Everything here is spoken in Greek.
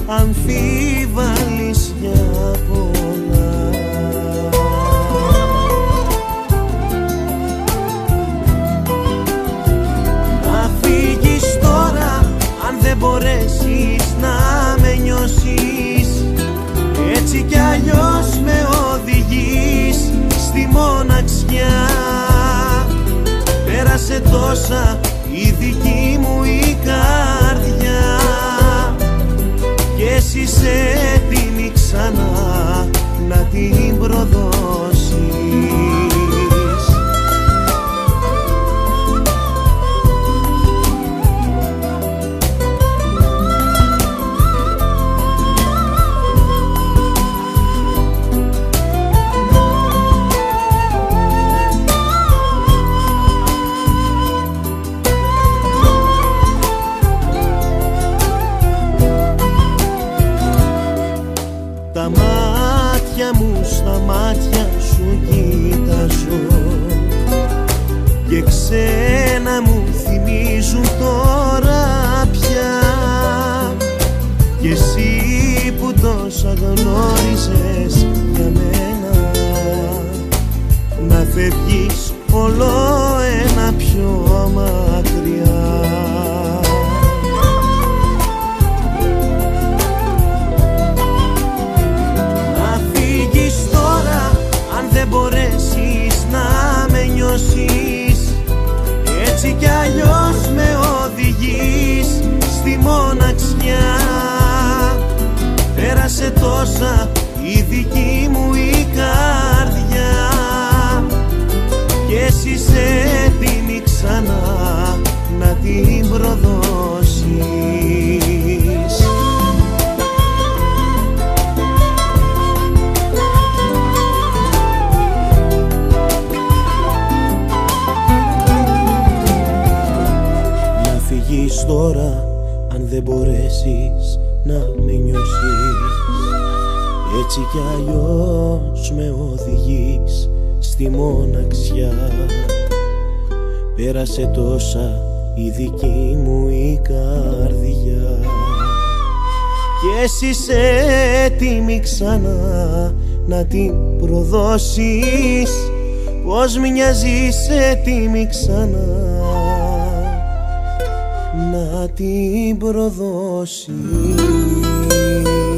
αμφίβαλης για πολλά. Να φύγεις τώρα αν δεν μπορέσεις να με νιώσεις, έτσι κι αλλιώς με οδηγείς στη μοναξιά. Πέρασε τόσα η δική μου η καρδιά κι εσύ σε έτοιμη ξανά να την προδώσεις. Τα μάτια μου στα μάτια σου κοιτάζω και ξένα μου θυμίζουν τώρα πια. Κι εσύ που τόσα γνώριζες για μένα, να φεύγεις όλο ένα πιο μακριά. Δεν μπορέσεις να με νιώσεις, έτσι κι αλλιώς με οδηγείς στη μοναξιά. Πέρασε τόσα η δική μου η καρδιά κι εσύ σε έτοιμη ξανά να την προδώσεις. Τώρα αν δεν μπορέσεις να με νιώσεις, έτσι κι αλλιώς με οδηγείς στη μοναξιά. Πέρασε τόσα η δική μου η καρδιά κι εσύ σε έτοιμη ξανά να την προδώσεις. Πως μοιάζεις έτοιμη ξανά να την προδώσεις.